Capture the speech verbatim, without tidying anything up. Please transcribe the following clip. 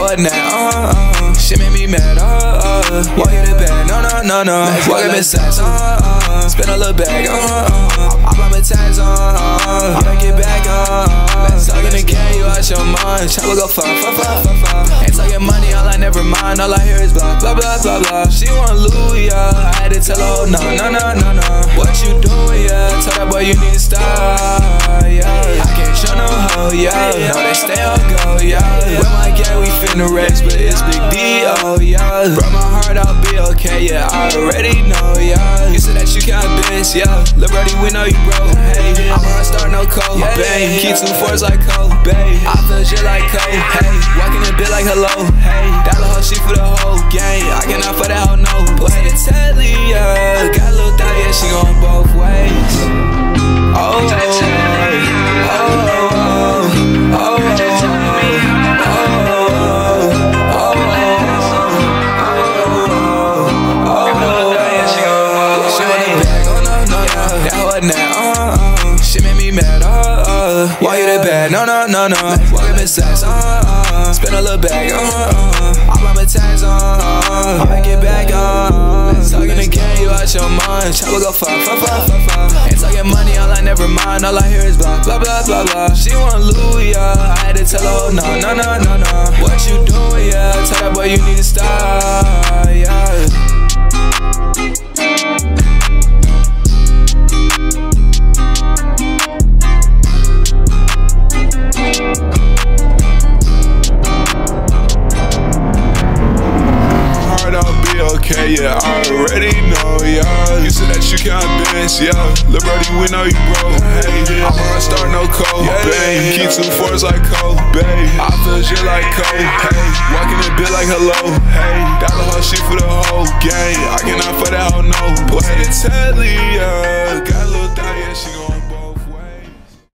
what now? Uh, uh, she made me mad, uh, uh. Walk in the bag, no, no, no, no. Walk in the sex, uh, uh. Spin a little bag, uh, uh. I buy my tags, uh, uh. I make it back, uh, uh. Talking again, you out your mind. Chopper go fuck, fuck, fuck, fuck, fuck. Ain't talking money, all I never mind. All I hear is blah, blah, blah, blah, blah. She want Louis, yeah. I had to tell her, no, no, no, no, no. What you doing, yeah? Tell that boy you need to stop, yeah. I can't show no hoe, yeah. No, they stay on go, yeah. With my gang, we finna race, but it's big D, oh, yeah. Brought my heart, I'll be okay, yeah. I already know, yeah. You said that you can't bitch, yeah. Lil' Brody, we know you broke, hey. I'm a star, no cold, babe. Key two fours like cold, babe. I feel shit like cold, hey. Walking in bit like hello, hey. Dollar hoe, she for the whole gang. I cannot for that hoe, no. Play the telly, yeah. Got a little thigh, yeah, she going both ways. Oh, oh, oh, oh, oh, she made me mad, uh, uh. Why you that bad? No, no, no, no. Walk in the sex, uh, uh. Spin a little bag, uh, uh. I buy my tags, uh, uh. I make it back, uh, uh. Talking again, you out your mind. Chopper go fuck, fuck, fuck, fuck, fuck. Ain't talking money, all I never mind. All I hear is blah, blah, blah, blah, blah. She want Louis, yeah. I had to tell her, no, no, no, no, no. What you doing, yeah? Tell that boy you need to stop, yeah. Okay, yeah, I already know, yeah. You said that you can't bitch, yeah. Lil' Brody, we know you broke, hey. I'm a star, no cold, yeah, babe. Key two fours like cold, babe. I feel shit like cold, hey. Walking in bit like hello, hey. Dollar hoe, she for the whole gang. I cannot for that hoe, no. Play the telly, yeah. Got a little